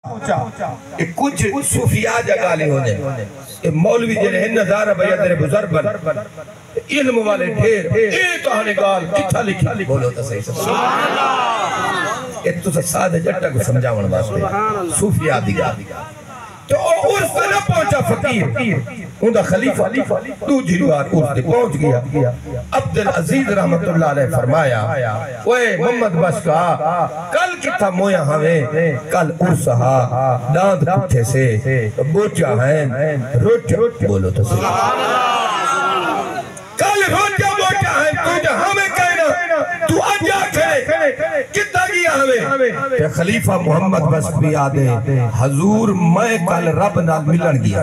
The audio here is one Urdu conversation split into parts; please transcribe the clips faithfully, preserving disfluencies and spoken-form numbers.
کچھ صوفیاء جگہ لے ہونے مولوی جنہیں ہیں نظارہ بھیا تیرے بزرگ بن علم والے ڈھیر اے تو ہنے گال کتھا لکھی بولو تو صحیح سبحان اللہ ایک تو سادہ جٹا کو سمجھاون واسطے صوفیاء دی گا تو عرص پہ نہ پہنچا فقیر اندھا خلیفہ دو جلوار عرص دے پہنچ گیا عبدالعزیز رحمت اللہ علیہ فرمایا اوے محمد بس کا کل کتا مویا ہمیں کل عرص ہا داند پٹھے سے بوچا ہیں روچ بولو تو سبحان اللہ کل روچا بوچا ہیں تو جا ہمیں کہنا تو اجا کھڑے کتا گیا ہمیں کہ خلیفہ محمد بس بھی آدھے حضور میں کل رب نال ملن گیا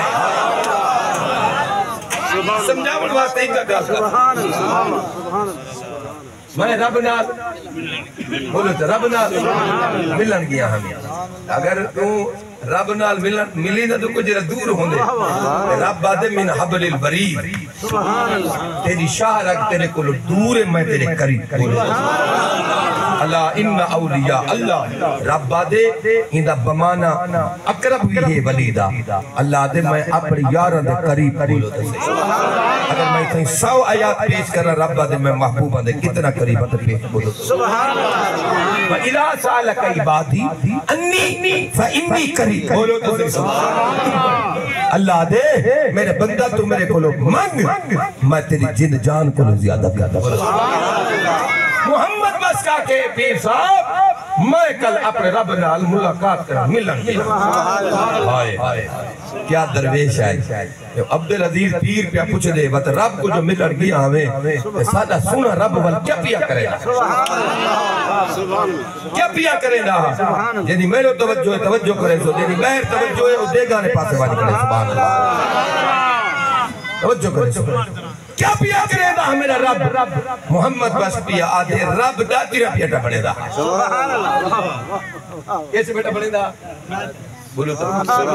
سمجھاون واسطے ہی کا گل میں رب نال بولو تو رب نال ملن گیا ہمیں اگر تو رب نال ملی نہ تو کچھ دور ہوں دے رب آدھے من حبل البرید تیری شاہ رکھ تیرے کو دور میں تیرے قریب اللہ ان اولیاء اللہ رب آدھے ہندہ بمانا اقرب بھی ہے ولیدہ اللہ آدھے میں اپنی یارہ دے قریب بولو تو سے اگر میں کہیں سو آیات پیش کرنا رب آدھے میں محبوب آدھے کتنا قریب آدھے پیش بولو تو سے وَإِلَا سَأَلَكَ عِبَادِي أَنِّي فَإِنِّي قَرِيبٌ بولو تو سے اللہ دے میرے بندہ تو میرے کو لو منگ میں تیری جن جان کو لو زیادہ کرتا محمد بس کا کہ پیر صاحب میں کل اپنے رب نال ملاقات کر ملن گیا کیا درویش ہے عبدالعزیز پیر پہ پوچھ دے بات رب کو جو ملن گیا ہمیں سادہ سونا رب وال کیا پیا کرے کیا پیا کرے نا جنہی میرے توجہ ہے توجہ کرے سو جنہی مہر توجہ ہے وہ دے گانے پاسے والی کرے سبحان اللہ توجہ کرے سو کیا پیا کرے دا میرا رب محمد بس پیا آدھے رب دا تیرا پیٹا بڑے دا کیسے بیٹا بڑے دا بولو تو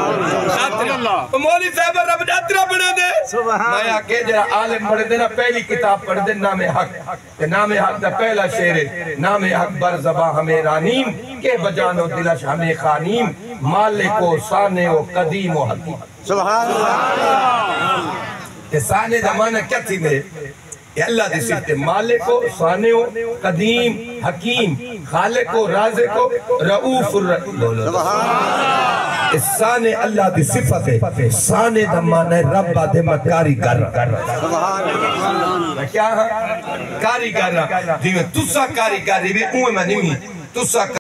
مولی صاحب رب دا تیرا بڑے دے میں آکے جرا عالم پڑھ دینا پہلی کتاب پڑھ دے نام حق نام حق دا پہلا شعر ہے نام حق بر زباں ہمیں رانیم کہ بجانو دلش ہمیں خانیم مالک و سانے و قدیم و حکیم سبحان اللہ کہ سانے زمانہ کیا تھی دے یہ اللہ دی صفت مالک و سانے و قدیم حکیم خالق و رازق و رعوف الرحیم اس سانے اللہ دی صفت ہے سانے زمانہ رب آدھے میں کاریگر میں کیا ہاں کاریگر جی میں تسا کاریگری بھی اوہ میں نہیں تسا